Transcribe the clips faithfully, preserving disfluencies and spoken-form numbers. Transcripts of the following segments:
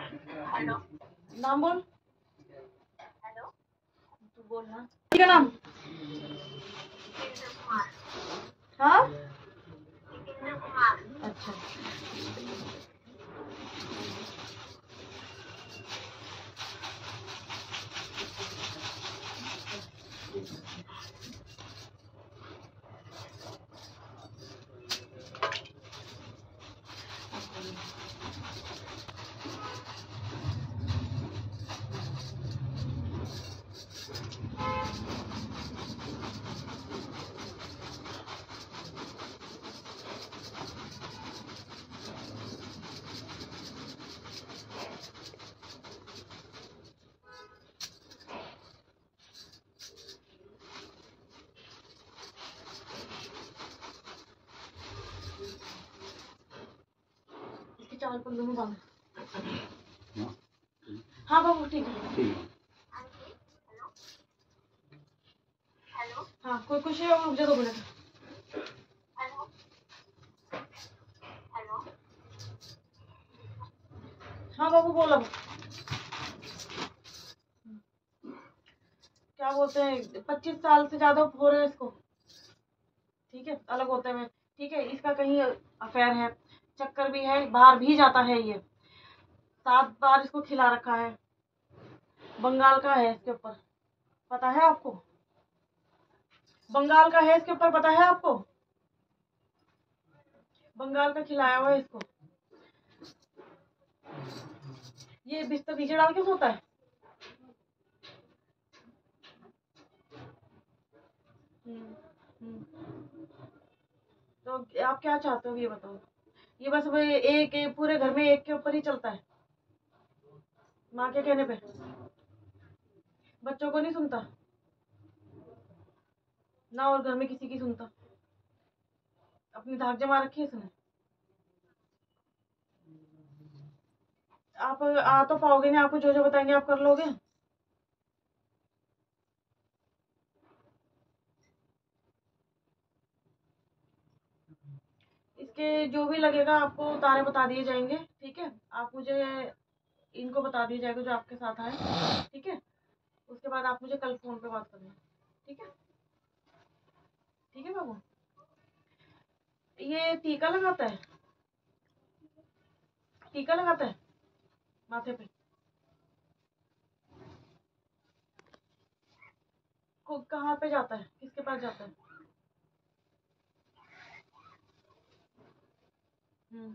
Hello. नाम बोल। Hello. तू बोल ना। क्या नाम? जितेंद्र कुमार। हाँ, जितेंद्र कुमार। अच्छा। इसके चावल पर दोनों बांध। हाँ बाबू, ठीक है। हाँ जी। हेलो। हेलो। हाँ, कोई कुछ है और रुक जा दो मिनट। हेलो। हेलो। हाँ बाबू, बोल अब। क्या बोलते हैं, पच्चीस साल से ज्यादा हो रहे हैं इसको। ठीक है, अलग होते हुए। ठीक है, इसका कहीं अफेयर है, चक्कर भी है, बाहर भी जाता है ये। सात बार इसको खिला रखा है। बंगाल का है इसके ऊपर, पता है आपको? बंगाल का है इसके ऊपर, पता है आपको? बंगाल का खिलाया हुआ है इसको। ये बिस्तर नीचे डाल के सोता है। हम्म, हम्म। तो आप क्या चाहते हो ये बताओ। ये बस वो एक, एक पूरे घर में एक के ऊपर ही चलता है, माँ के कहने पे। बच्चों को नहीं सुनता ना, और घर में किसी की सुनता। अपनी धाक जमा रखी है इसने। आप आ तो पाओगे नहीं, आपको जो जो बताएंगे आप कर लोगे। इसके जो भी लगेगा आपको तारे बता दिए जाएंगे। ठीक है, आप मुझे इनको बता दिया जाएगा जो आपके साथ आए। ठीक है, उसके बाद आप मुझे कल फोन पे बात करना। ठीक है, ठीक है बाबू। ये टीका लगाता है, टीका लगाता है माथे पे। को कहाँ पे जाता है, किसके पास जाता है? हम्म।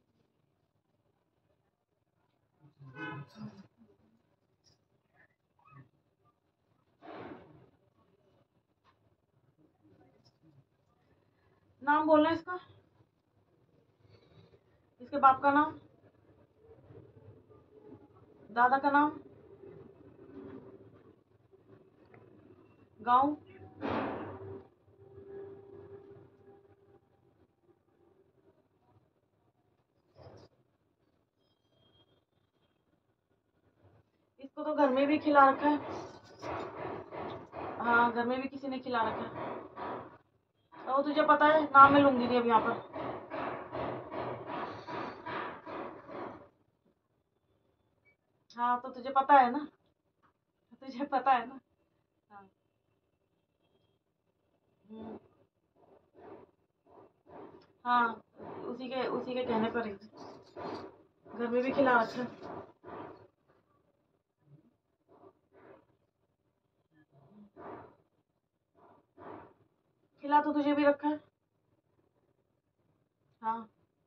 नाम बोलना है इसका, इसके बाप का नाम, दादा का नाम, गांव। इसको तो घर में भी खिला रखा है। हाँ, घर में भी किसी ने खिला रखा है। तो तुझे पता है, नाम मैं लूंगी नहीं अब यहाँ पर। हाँ, तो तुझे पता है ना, तुझे पता है ना। हाँ। हम्म, हाँ, उसी के उसी के कहने पर ही घर में भी खिला रखा है। खिला तो तुझे भी रखा है। हाँ,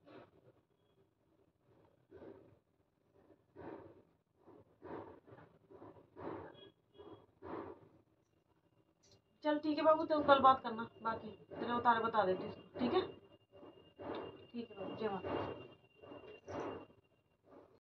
चल ठीक है बाबू, तो कल बात करना, बाकी तेरे उतारे बता देती हूँ। ठीक है, ठीक है बाबू, जय माता।